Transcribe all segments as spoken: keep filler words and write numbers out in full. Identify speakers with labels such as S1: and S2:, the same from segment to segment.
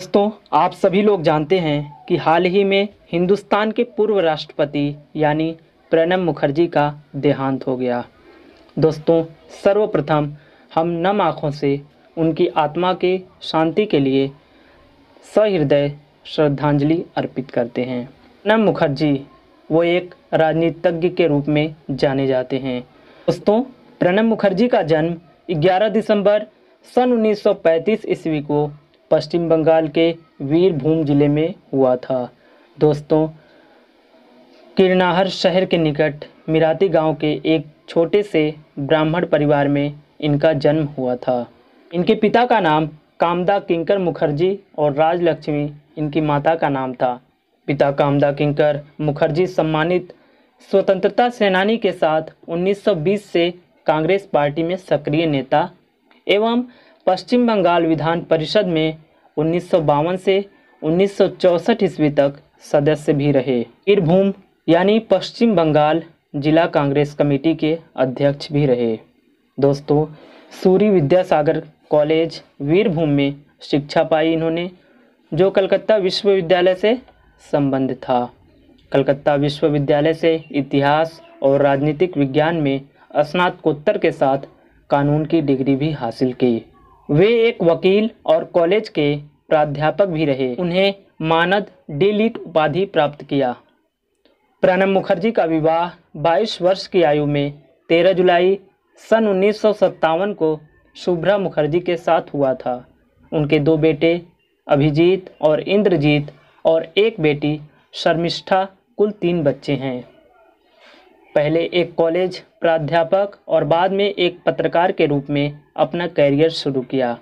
S1: दोस्तों, आप सभी लोग जानते हैं कि हाल ही में हिंदुस्तान के पूर्व राष्ट्रपति यानी प्रणब मुखर्जी का देहांत हो गया। दोस्तों, सर्वप्रथम हम नम आँखों से उनकी आत्मा के शांति के लिए सहृदय श्रद्धांजलि अर्पित करते हैं। प्रणब मुखर्जी वो एक राजनीतिज्ञ के रूप में जाने जाते हैं। दोस्तों, प्रणब मुखर्जी का जन्म ग्यारह दिसंबर सन उन्नीस सौ पैंतीस ईस्वी को पश्चिम बंगाल के वीरभूम जिले में हुआ था। दोस्तों, किरनाहर शहर के निकट मिराती गांव के एक छोटे से ब्राह्मण परिवार में इनका जन्म हुआ था। इनके पिता का नाम कामदा किंकर मुखर्जी और राजलक्ष्मी इनकी माता का नाम था। पिता कामदा किंकर मुखर्जी सम्मानित स्वतंत्रता सेनानी के साथ उन्नीस सौ बीस से कांग्रेस पार्टी में सक्रिय नेता एवं पश्चिम बंगाल विधान परिषद में उन्नीस सौ बावन से उन्नीस सौ चौंसठ ईस्वी तक सदस्य भी रहे। वीरभूम यानी पश्चिम बंगाल जिला कांग्रेस कमेटी के अध्यक्ष भी रहे। दोस्तों, सूरी विद्यासागर कॉलेज वीरभूम में शिक्षा पाई इन्होंने, जो कलकत्ता विश्वविद्यालय से संबंध था। कलकत्ता विश्वविद्यालय से इतिहास और राजनीतिक विज्ञान में स्नातकोत्तर के साथ कानून की डिग्री भी हासिल की। वे एक वकील और कॉलेज के प्राध्यापक भी रहे। उन्हें मानद डी लिट उपाधि प्राप्त किया। प्रणब मुखर्जी का विवाह बाईस वर्ष की आयु में तेरह जुलाई सन उन्नीस सौ सत्तावन को शुभ्रा मुखर्जी के साथ हुआ था। उनके दो बेटे अभिजीत और इंद्रजीत और एक बेटी शर्मिष्ठा, कुल तीन बच्चे हैं। पहले एक कॉलेज प्राध्यापक और बाद में एक पत्रकार के रूप में अपना कैरियर शुरू किया।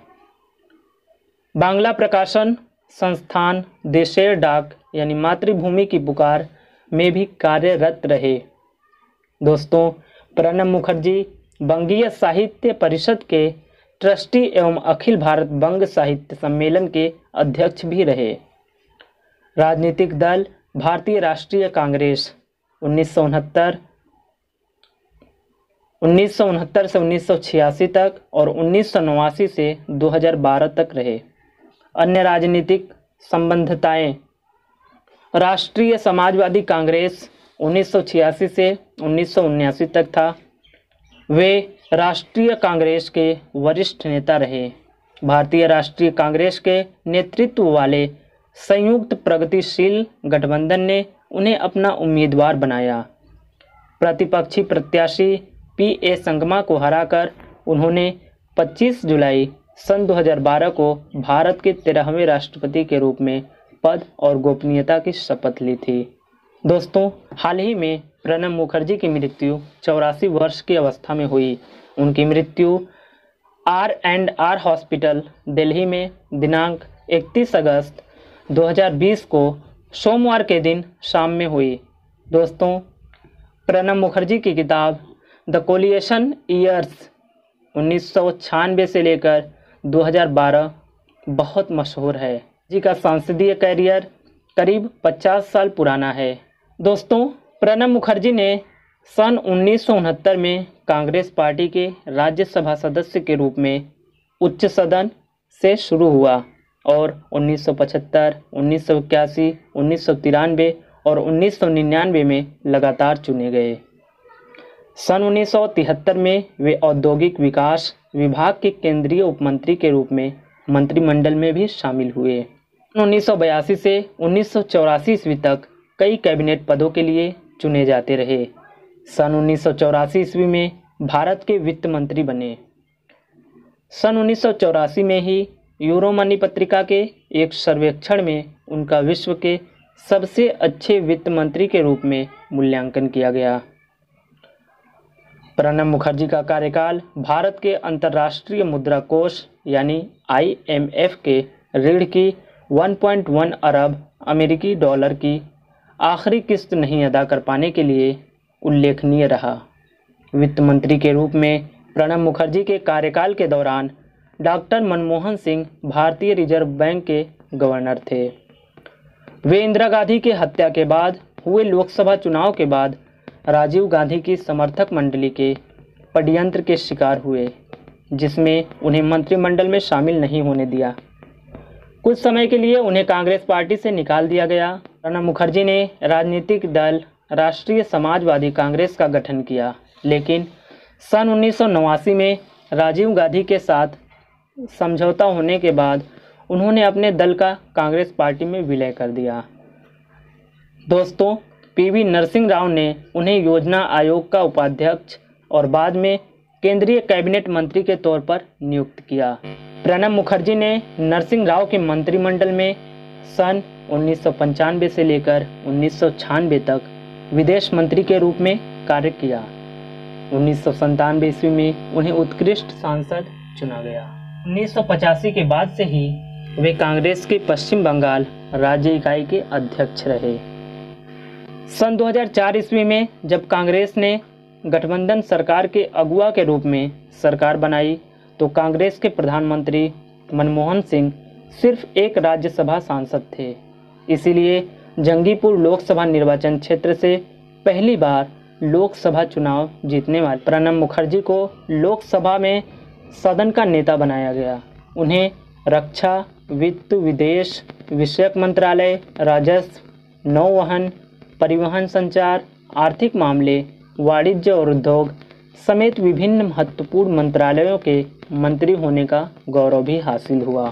S1: बांग्ला प्रकाशन संस्थान देशेर डाक यानी मातृभूमि की पुकार में भी कार्यरत रहे। दोस्तों, प्रणब मुखर्जी बंगीय साहित्य परिषद के ट्रस्टी एवं अखिल भारत बंग साहित्य सम्मेलन के अध्यक्ष भी रहे। राजनीतिक दल भारतीय राष्ट्रीय कांग्रेस उन्नीस सौ उनहत्तर उन्नीस सौ उनहत्तर से उन्नीस सौ छियासी तक और उन्नीस सौ नवासी से दो हज़ार बारह तक रहे। अन्य राजनीतिक संबंधताएं: राष्ट्रीय समाजवादी कांग्रेस उन्नीस सौ छियासी से उन्नीस सौ उन्यासी तक था। वे राष्ट्रीय कांग्रेस के वरिष्ठ नेता रहे। भारतीय राष्ट्रीय कांग्रेस के नेतृत्व वाले संयुक्त प्रगतिशील गठबंधन ने उन्हें अपना उम्मीदवार बनाया। प्रतिपक्षी प्रत्याशी पी ए संगमा को हराकर उन्होंने पच्चीस जुलाई सन दो हज़ार बारह को भारत के तेरहवें राष्ट्रपति के रूप में पद और गोपनीयता की शपथ ली थी। दोस्तों, हाल ही में प्रणब मुखर्जी की मृत्यु चौरासी वर्ष की अवस्था में हुई। उनकी मृत्यु R and R hospital Delhi में दिनांक इकतीस अगस्त दो हज़ार बीस को सोमवार के दिन शाम में हुई। दोस्तों, प्रणब मुखर्जी की किताब द कोलिएशन ईयर्स उन्नीस सौ छियानवे से लेकर दो हज़ार बारह बहुत मशहूर है। जी का सांसदीय कैरियर करीब पचास साल पुराना है। दोस्तों, प्रणब मुखर्जी ने सन उन्नीस सौ उनहत्तर में कांग्रेस पार्टी के राज्यसभा सदस्य के रूप में उच्च सदन से शुरू हुआ और उन्नीस सौ पचहत्तर, उन्नीस सौ इक्यासी, उन्नीस सौ तिरानवे और उन्नीस सौ निन्यानवे में लगातार चुने गए। सन उन्नीस सौ तिहत्तर में वे औद्योगिक विकास विभाग के केंद्रीय उपमंत्री के रूप में मंत्रिमंडल में भी शामिल हुए। उन्नीस सौ बयासी से उन्नीस सौ चौरासी ईस्वी तक कई कैबिनेट पदों के लिए चुने जाते रहे। सन उन्नीस सौ चौरासी ईस्वी में भारत के वित्त मंत्री बने। सन उन्नीस सौ चौरासी में ही यूरोमनी पत्रिका के एक सर्वेक्षण में उनका विश्व के सबसे अच्छे वित्त मंत्री के रूप में मूल्यांकन किया गया। प्रणब मुखर्जी का कार्यकाल भारत के अंतर्राष्ट्रीय मुद्रा कोष यानी आई एम एफ के ऋण की एक पॉइंट एक अरब अमेरिकी डॉलर की आखिरी किस्त नहीं अदा कर पाने के लिए उल्लेखनीय रहा। वित्त मंत्री के रूप में प्रणब मुखर्जी के कार्यकाल के दौरान डॉक्टर मनमोहन सिंह भारतीय रिजर्व बैंक के गवर्नर थे। वे इंदिरा गांधी की हत्या के बाद हुए लोकसभा चुनाव के बाद राजीव गांधी की समर्थक मंडली के षड्यंत्र के शिकार हुए, जिसमें उन्हें मंत्रिमंडल में शामिल नहीं होने दिया। कुछ समय के लिए उन्हें कांग्रेस पार्टी से निकाल दिया गया। प्रणब मुखर्जी ने राजनीतिक दल राष्ट्रीय समाजवादी कांग्रेस का गठन किया, लेकिन सन उन्नीस सौ नवासी में राजीव गांधी के साथ समझौता होने के बाद उन्होंने अपने दल का कांग्रेस पार्टी में विलय कर दिया। दोस्तों, पीवी नरसिंह राव ने उन्हें योजना आयोग का उपाध्यक्ष और बाद में केंद्रीय कैबिनेट मंत्री के तौर पर नियुक्त किया। प्रणब मुखर्जी ने नरसिंह राव के मंत्रिमंडल में सन उन्नीस सौ पंचानवे से लेकर उन्नीस सौ छियानवे तक विदेश मंत्री के रूप में कार्य किया। उन्नीस सौ संतानवे ईस्वी में उन्हें उत्कृष्ट सांसद चुना गया। उन्नीस सौ पचासी के बाद से ही वे कांग्रेस के पश्चिम बंगाल राज्य इकाई के अध्यक्ष रहे। सन दो हज़ार चार ईस्वी में जब कांग्रेस ने गठबंधन सरकार के अगुवा के रूप में सरकार बनाई तो कांग्रेस के प्रधानमंत्री मनमोहन सिंह सिर्फ एक राज्यसभा सांसद थे। इसीलिए जंगीपुर लोकसभा निर्वाचन क्षेत्र से पहली बार लोकसभा चुनाव जीतने वाले प्रणब मुखर्जी को लोकसभा में सदन का नेता बनाया गया। उन्हें रक्षा, वित्त, विदेश विषयक मंत्रालय, राजस्व, नौवहन, परिवहन, संचार, आर्थिक मामले, वाणिज्य और उद्योग समेत विभिन्न महत्वपूर्ण मंत्रालयों के मंत्री होने का गौरव भी हासिल हुआ।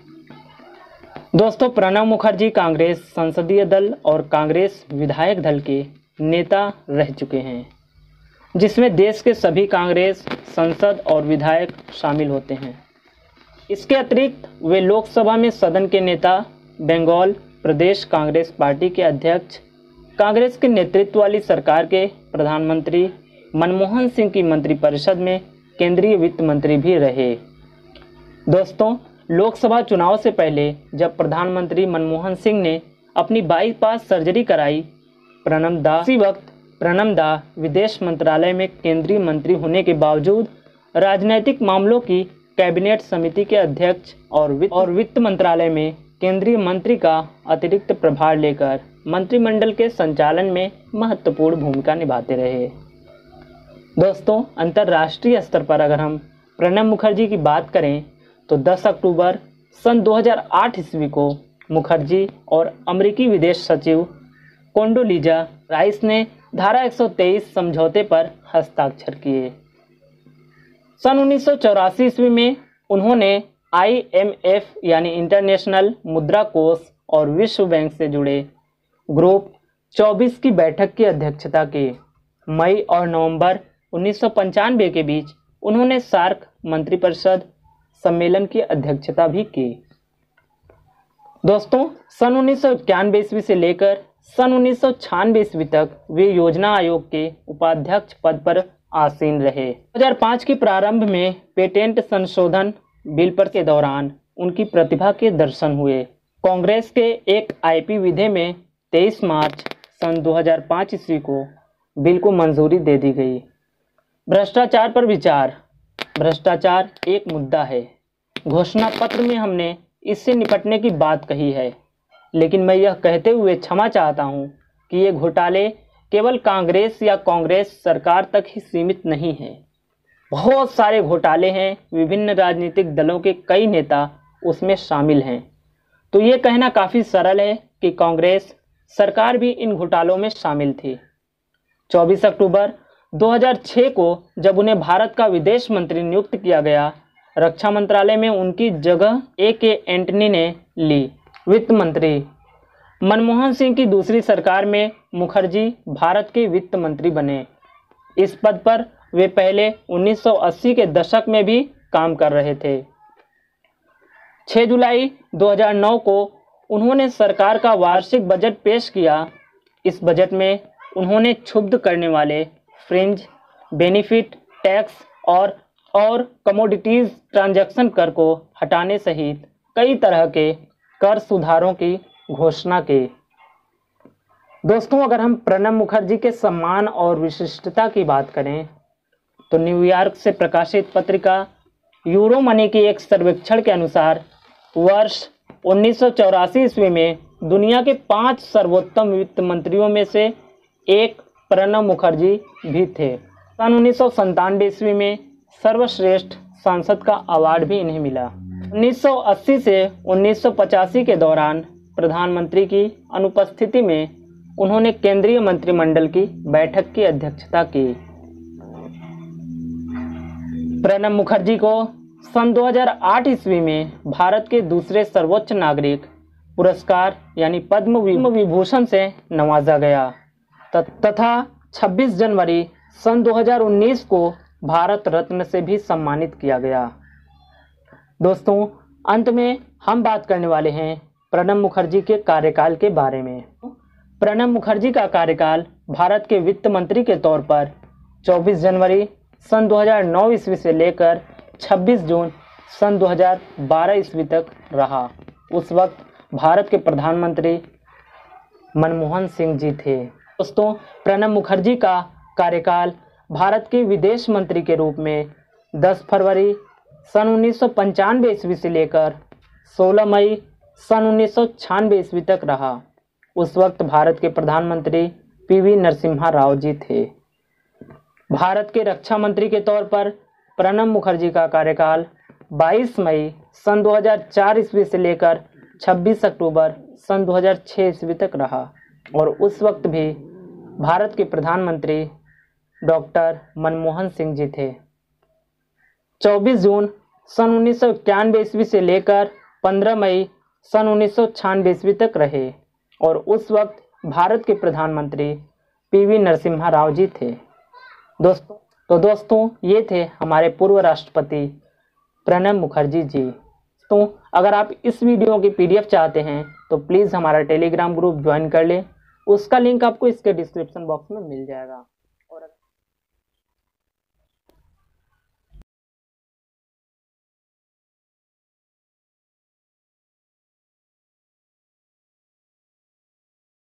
S1: दोस्तों, प्रणब मुखर्जी कांग्रेस संसदीय दल और कांग्रेस विधायक दल के नेता रह चुके हैं, जिसमें देश के सभी कांग्रेस संसद और विधायक शामिल होते हैं। इसके अतिरिक्त वे लोकसभा में सदन के नेता, बंगाल प्रदेश कांग्रेस पार्टी के अध्यक्ष, कांग्रेस के नेतृत्व वाली सरकार के प्रधानमंत्री मनमोहन सिंह की मंत्रिपरिषद में केंद्रीय वित्त मंत्री भी रहे। दोस्तों, लोकसभा चुनाव से पहले जब प्रधानमंत्री मनमोहन सिंह ने अपनी बाईपास सर्जरी कराई, प्रणब दा उसी वक्त प्रणब दा विदेश मंत्रालय में केंद्रीय मंत्री होने के बावजूद राजनीतिक मामलों की कैबिनेट समिति के अध्यक्ष और वित्त और वित्त मंत्रालय में केंद्रीय मंत्री का अतिरिक्त प्रभार लेकर मंत्रिमंडल के संचालन में महत्वपूर्ण भूमिका निभाते रहे। दोस्तों, अंतर्राष्ट्रीय स्तर पर अगर हम प्रणब मुखर्जी की बात करें तो दस अक्टूबर सन दो हज़ार आठ ईस्वी को मुखर्जी और अमेरिकी विदेश सचिव कोंडोलीजा राइस ने धारा एक सौ तेईस समझौते पर हस्ताक्षर किए। सन उन्नीस सौ चौरासी ईस्वी में उन्होंने आई एम एफ यानी इंटरनेशनल मुद्रा कोष और विश्व बैंक से जुड़े ग्रुप चौबीस की बैठक की अध्यक्षता की। मई और नवंबर उन्नीस सौ पंचानवे के बीच उन्होंने सार्क मंत्रिपरिषद सम्मेलन की अध्यक्षता भी की। दोस्तों, सन उन्नीस सौ इक्यानवे ईस्वी से लेकर सन उन्नीस सौ छियानवे ईस्वी तक वे योजना आयोग के उपाध्यक्ष पद पर आसीन रहे। दो हज़ार पाँच के प्रारंभ में पेटेंट संशोधन बिल पर के दौरान उनकी प्रतिभा के दर्शन हुए। कांग्रेस के एक आईपी विधेयक में तेईस मार्च सन दो हज़ार पाँच ईस्वी को बिल को मंजूरी दे दी गई। भ्रष्टाचार पर विचार। भ्रष्टाचार एक मुद्दा है। घोषणा पत्र में हमने इससे निपटने की बात कही है, लेकिन मैं यह कहते हुए क्षमा चाहता हूं कि ये घोटाले केवल कांग्रेस या कांग्रेस सरकार तक ही सीमित नहीं है। बहुत सारे घोटाले हैं, विभिन्न राजनीतिक दलों के कई नेता उसमें शामिल हैं। तो ये कहना काफ़ी सरल है कि कांग्रेस सरकार भी इन घोटालों में शामिल थी। चौबीस अक्टूबर दो हज़ार छह को जब उन्हें भारत का विदेश मंत्री नियुक्त किया गया, रक्षा मंत्रालय में उनकी जगह ए के एंटनी ने ली। वित्त मंत्री। मनमोहन सिंह की दूसरी सरकार में मुखर्जी भारत के वित्त मंत्री बने। इस पद पर वे पहले उन्नीस सौ अस्सी के दशक में भी काम कर रहे थे। छह जुलाई दो हज़ार नौ को उन्होंने सरकार का वार्षिक बजट पेश किया। इस बजट में उन्होंने क्षुब्ध करने वाले फ्रिंज, बेनिफिट टैक्स और और कमोडिटीज ट्रांजैक्शन कर को हटाने सहित कई तरह के कर सुधारों की घोषणा की। दोस्तों, अगर हम प्रणब मुखर्जी के सम्मान और विशिष्टता की बात करें तो न्यूयॉर्क से प्रकाशित पत्रिका यूरो मनी की एक सर्वेक्षण के अनुसार वर्ष उन्नीस सौ चौरासी ईस्वी में दुनिया के पांच सर्वोत्तम वित्त मंत्रियों में से एक प्रणब मुखर्जी भी थे। सन उन्नीस सौ संतानवे ईस्वी में सर्वश्रेष्ठ सांसद का अवार्ड भी इन्हें मिला। उन्नीस सौ अस्सी से उन्नीस सौ पचासी के दौरान प्रधानमंत्री की अनुपस्थिति में उन्होंने केंद्रीय मंत्रिमंडल की बैठक की अध्यक्षता की। प्रणब मुखर्जी को सन दो हज़ार आठ ईस्वी में भारत के दूसरे सर्वोच्च नागरिक पुरस्कार यानी पद्म विभूषण से नवाजा गया तथा छब्बीस जनवरी सन दो हज़ार उन्नीस को भारत रत्न से भी सम्मानित किया गया। दोस्तों, अंत में हम बात करने वाले हैं प्रणब मुखर्जी के कार्यकाल के बारे में। प्रणब मुखर्जी का कार्यकाल भारत के वित्त मंत्री के तौर पर चौबीस जनवरी सन दो हज़ार नौ ईस्वी से लेकर छब्बीस जून सन दो हज़ार बारह ईस्वी तक रहा। उस वक्त भारत के प्रधानमंत्री मनमोहन सिंह जी थे। दोस्तों, प्रणब मुखर्जी का कार्यकाल भारत के विदेश मंत्री के रूप में दस फरवरी सन उन्नीस सौ पंचानवे ईस्वी से लेकर सोलह मई सन उन्नीस सौ छियानवे ईस्वी तक रहा। उस वक्त भारत के प्रधानमंत्री पीवी नरसिम्हा राव जी थे। भारत के रक्षा मंत्री के तौर पर प्रणब मुखर्जी का कार्यकाल बाईस मई सन दो हज़ार चार ईस्वी से लेकर छब्बीस अक्टूबर सन दो हज़ार छह ईस्वी तक रहा और उस वक्त भी भारत के प्रधानमंत्री डॉक्टर मनमोहन सिंह जी थे। चौबीस जून सन उन्नीस सौ इक्यानवे ईस्वी से लेकर पंद्रह मई सन उन्नीस सौ छियानवे ईस्वी तक रहे और उस वक्त भारत के प्रधानमंत्री पीवी नरसिम्हा राव जी थे। दोस्तों तो दोस्तों ये थे हमारे पूर्व राष्ट्रपति प्रणब मुखर्जी जी। तो अगर आप इस वीडियो की पीडीएफ चाहते हैं तो प्लीज़ हमारा टेलीग्राम ग्रुप ज्वाइन कर लें। उसका लिंक आपको इसके डिस्क्रिप्शन बॉक्स में मिल जाएगा।